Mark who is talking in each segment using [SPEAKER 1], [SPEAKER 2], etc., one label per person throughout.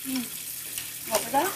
[SPEAKER 1] What was that?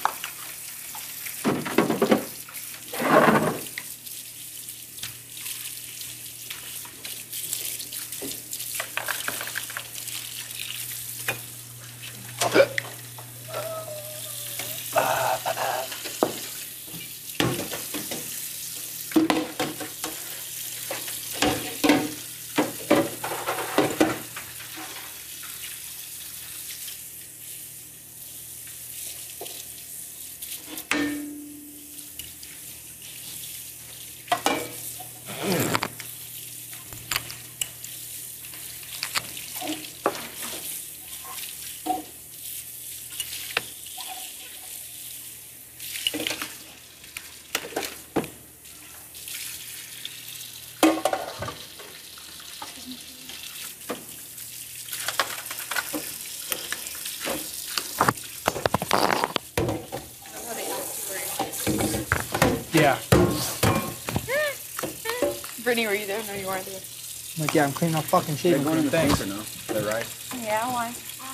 [SPEAKER 2] Yeah.
[SPEAKER 1] Brittany, were you there? No, you weren't there.
[SPEAKER 2] I'm like, yeah, I'm cleaning up fucking shaving cream. Thanks.
[SPEAKER 3] No? Is that right?
[SPEAKER 1] Yeah, why?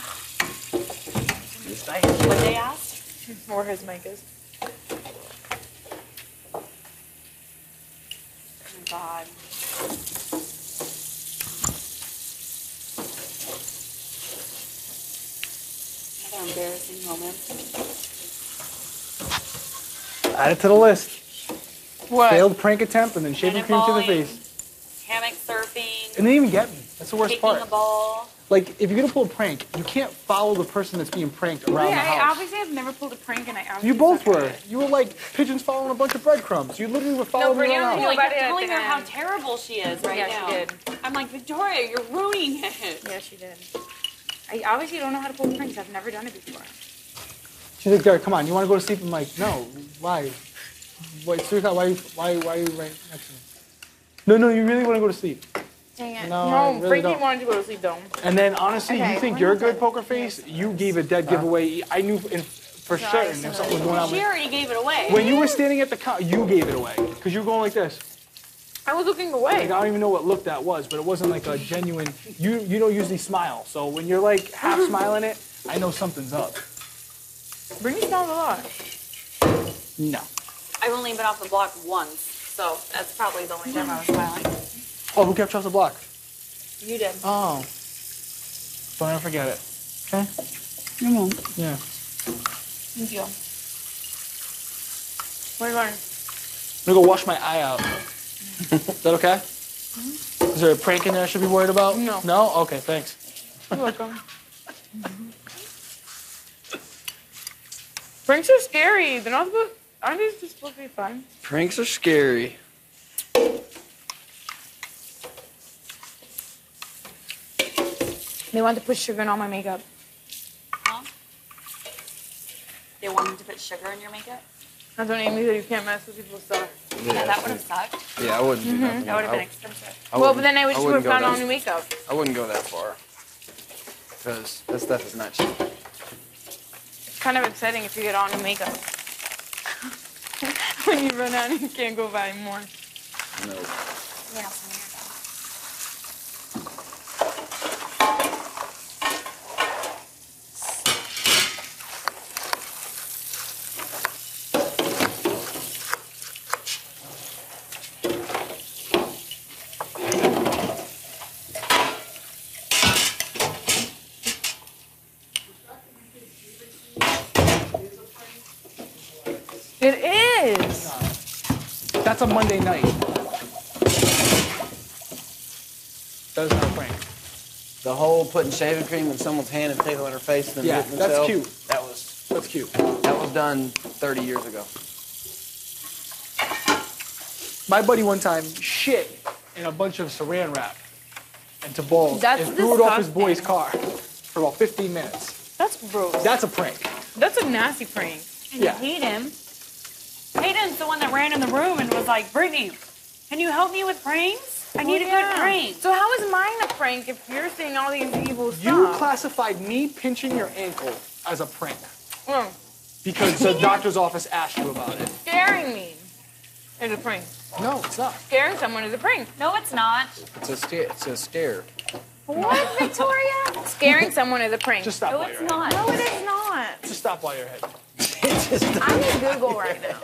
[SPEAKER 3] What
[SPEAKER 1] What they asked? Where his mic is. Oh my God. Another embarrassing moment.
[SPEAKER 2] Add it to the list.
[SPEAKER 1] What?
[SPEAKER 2] Failed prank attempt and then shaving cream to the
[SPEAKER 1] Cannonballing,
[SPEAKER 2] face.
[SPEAKER 1] Hammock surfing.
[SPEAKER 2] And they didn't even get me. That's the worst
[SPEAKER 1] Kicking
[SPEAKER 2] part.
[SPEAKER 1] a ball.
[SPEAKER 2] Like, if you're gonna pull a prank, you can't follow the person that's being pranked around the
[SPEAKER 1] I
[SPEAKER 2] house.
[SPEAKER 1] obviously have never pulled a prank, and I obviously
[SPEAKER 2] You both
[SPEAKER 1] suck at
[SPEAKER 2] were.
[SPEAKER 1] it.
[SPEAKER 2] You were like pigeons following a bunch of breadcrumbs. You literally were following
[SPEAKER 1] Brittany,
[SPEAKER 2] me around.
[SPEAKER 1] I
[SPEAKER 4] Like,
[SPEAKER 1] Nobody
[SPEAKER 4] I'm
[SPEAKER 1] at
[SPEAKER 4] telling
[SPEAKER 1] the
[SPEAKER 4] her how
[SPEAKER 1] end.
[SPEAKER 4] terrible she is right
[SPEAKER 1] Yeah,
[SPEAKER 4] now.
[SPEAKER 1] she did.
[SPEAKER 4] I'm like, Victoria, you're ruining it.
[SPEAKER 1] Yeah, she did. I obviously don't know how to pull pranks. I've never done it before.
[SPEAKER 2] She's like, Derrick, come on, you want to go to sleep? I'm like, no. Why? Wait, seriously, why are you right next to me? No, you really want to go to sleep?
[SPEAKER 1] Dang it.
[SPEAKER 2] No, I
[SPEAKER 1] No,
[SPEAKER 2] really
[SPEAKER 1] Frankie
[SPEAKER 2] don't.
[SPEAKER 1] wanted to go to sleep, though.
[SPEAKER 2] And then, honestly,
[SPEAKER 1] Okay,
[SPEAKER 2] you think
[SPEAKER 1] we're
[SPEAKER 2] you're a
[SPEAKER 1] not
[SPEAKER 2] good
[SPEAKER 1] good.
[SPEAKER 2] poker face? You gave a dead giveaway. I knew for
[SPEAKER 1] Sorry,
[SPEAKER 2] certain if something was going on.
[SPEAKER 4] She already gave it away.
[SPEAKER 2] When you were standing at the counter, you gave it away. Because you were going like this.
[SPEAKER 1] I was looking
[SPEAKER 2] Like,
[SPEAKER 1] away.
[SPEAKER 2] I don't even know what look that was, but it wasn't like a genuine, you don't usually smile. So when you're like half smiling it, I know something's up.
[SPEAKER 1] Brittany smiles a lot.
[SPEAKER 2] No.
[SPEAKER 4] I've only been off the block once, so that's probably the only time I was smiling.
[SPEAKER 2] Oh, who kept you off the block?
[SPEAKER 4] You did.
[SPEAKER 2] Oh. Don't ever forget it. Okay?
[SPEAKER 1] You won't.
[SPEAKER 2] Yeah.
[SPEAKER 1] Thank you. Where are you going?
[SPEAKER 2] I'm gonna go wash my eye out. Is that okay? Is there a prank in there I should be worried about?
[SPEAKER 1] No.
[SPEAKER 2] No? Okay, thanks.
[SPEAKER 1] You're welcome. Pranks are scary. They're not supposed. Aren't they just supposed to be fun?
[SPEAKER 3] Pranks are scary.
[SPEAKER 1] They want to put sugar in all my makeup.
[SPEAKER 4] Huh? They wanted to put sugar in your makeup?
[SPEAKER 1] That's what Amy said. You can't mess with people's stuff.
[SPEAKER 4] Yeah, that would have sucked.
[SPEAKER 3] Yeah, I wouldn't do nothing.
[SPEAKER 4] That would have been expensive.
[SPEAKER 1] Well, but then I wish you would have
[SPEAKER 3] wouldn't go
[SPEAKER 1] found all
[SPEAKER 3] that-
[SPEAKER 1] new makeup.
[SPEAKER 3] I wouldn't go that far. Because that stuff is not cheap.
[SPEAKER 1] It's kind of upsetting if you get all new makeup. When you run out and you can't go buy more.
[SPEAKER 3] No.
[SPEAKER 4] Yeah.
[SPEAKER 1] It is.
[SPEAKER 2] That's a Monday night. That is not a prank.
[SPEAKER 3] The whole putting shaving cream in someone's hand and taking it on her face and then
[SPEAKER 2] Yeah,
[SPEAKER 3] hitting
[SPEAKER 2] that's
[SPEAKER 3] themselves,
[SPEAKER 2] cute. That's cute.
[SPEAKER 3] That was done 30 years ago.
[SPEAKER 2] My buddy one time shit in a bunch of saran wrap into balls
[SPEAKER 1] That's
[SPEAKER 2] and threw it off his
[SPEAKER 1] disgusting.
[SPEAKER 2] boy's car for about 15 minutes.
[SPEAKER 1] That's gross.
[SPEAKER 2] That's a prank.
[SPEAKER 1] That's a nasty prank.
[SPEAKER 4] And
[SPEAKER 2] Yeah.
[SPEAKER 4] Hayden. Hayden's the one that ran in the room and was like, Brittany, can you help me with pranks? I need a good prank.
[SPEAKER 1] So how is mine a prank if you're saying all these evil stuff?
[SPEAKER 2] You classified me pinching your ankle as a prank
[SPEAKER 1] Mm.
[SPEAKER 2] because the doctor's office asked you about it.
[SPEAKER 1] Scaring me is a prank.
[SPEAKER 2] No, it's not.
[SPEAKER 1] Scaring someone is a prank.
[SPEAKER 4] No, it's not.
[SPEAKER 3] It's a stare.
[SPEAKER 1] What, Victoria? Scaring someone is a prank.
[SPEAKER 2] Just stop
[SPEAKER 4] No,
[SPEAKER 2] while
[SPEAKER 4] it's
[SPEAKER 2] you're ahead.
[SPEAKER 4] not.
[SPEAKER 1] No, it is not.
[SPEAKER 2] Just stop while you're ahead.
[SPEAKER 1] I'm in Google right now.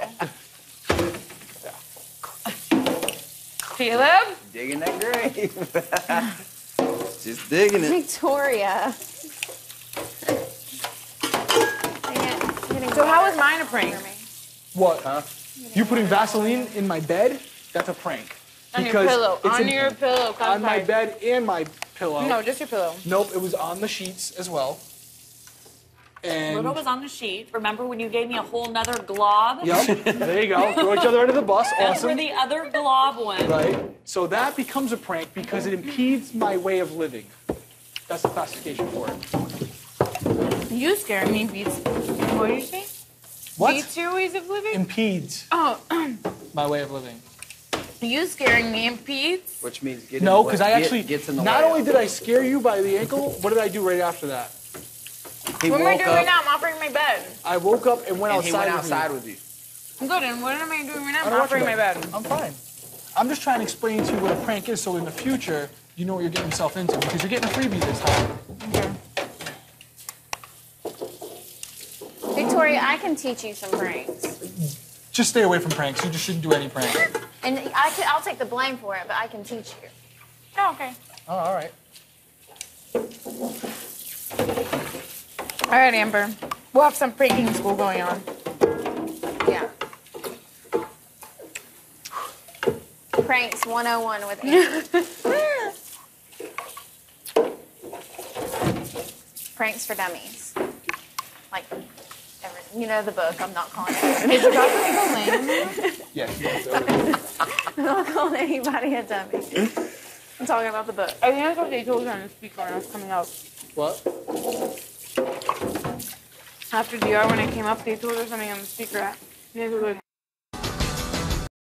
[SPEAKER 1] Caleb?
[SPEAKER 3] Digging that grave. Just digging it.
[SPEAKER 1] Victoria. So how was mine a prank?
[SPEAKER 2] What?
[SPEAKER 3] Huh?
[SPEAKER 2] You putting Vaseline in my bed? That's a prank.
[SPEAKER 1] On your pillow.
[SPEAKER 2] it's
[SPEAKER 1] On your pillow.
[SPEAKER 2] on my bed and my pillow.
[SPEAKER 1] No, just your pillow.
[SPEAKER 2] Nope, it was on the sheets as well. And
[SPEAKER 4] Little was on the sheet. Remember when you gave me a whole nother glob?
[SPEAKER 2] yep, there you go. Throw each other under the bus.
[SPEAKER 4] That's where
[SPEAKER 2] Awesome.
[SPEAKER 4] the other glob went.
[SPEAKER 2] Right? So that becomes a prank because it impedes my way of living. That's the classification for it.
[SPEAKER 1] You scaring me beats. What did you say?
[SPEAKER 2] What?
[SPEAKER 1] Beats your ways of living?
[SPEAKER 2] Impedes
[SPEAKER 1] Oh,
[SPEAKER 2] my way of living.
[SPEAKER 1] you scaring me impedes?
[SPEAKER 3] Which means getting
[SPEAKER 2] No, because I actually,
[SPEAKER 3] gets in the
[SPEAKER 2] not
[SPEAKER 3] way.
[SPEAKER 2] only did I scare you by the ankle, what did I do right after that?
[SPEAKER 3] He
[SPEAKER 1] What am I
[SPEAKER 3] woke
[SPEAKER 1] doing right
[SPEAKER 3] up
[SPEAKER 1] now? I'm offering my bed.
[SPEAKER 2] I woke up and went
[SPEAKER 3] and he went
[SPEAKER 2] outside
[SPEAKER 3] outside
[SPEAKER 2] with
[SPEAKER 3] with you.
[SPEAKER 1] Good, and what am I doing right now?
[SPEAKER 2] I
[SPEAKER 1] I'm
[SPEAKER 2] don't want
[SPEAKER 1] offering
[SPEAKER 2] your
[SPEAKER 1] my bed.
[SPEAKER 2] I'm fine. I'm just trying to explain to you what a prank is so in the future, you know what you're getting yourself into because you're getting a freebie this time.
[SPEAKER 5] Victoria, I can teach you some pranks.
[SPEAKER 2] Just stay away from pranks. You just shouldn't do any prank.
[SPEAKER 5] And I'll take the blame for it, but I can teach you.
[SPEAKER 1] Oh, okay.
[SPEAKER 2] Oh, all right.
[SPEAKER 1] All right, Amber. We'll have some pranking school going on.
[SPEAKER 5] Yeah. Pranks 101 with Amber. Pranks for dummies. Like, you know the book. I'm not calling it.
[SPEAKER 1] Is it got the legal name?
[SPEAKER 2] Yeah.
[SPEAKER 5] I'm not calling anybody a dummy. I'm talking about the book.
[SPEAKER 1] I think that's what they told us on the speaker when I was coming up.
[SPEAKER 2] What?
[SPEAKER 1] After DR, when I came up, they told us something on the speaker. They told us,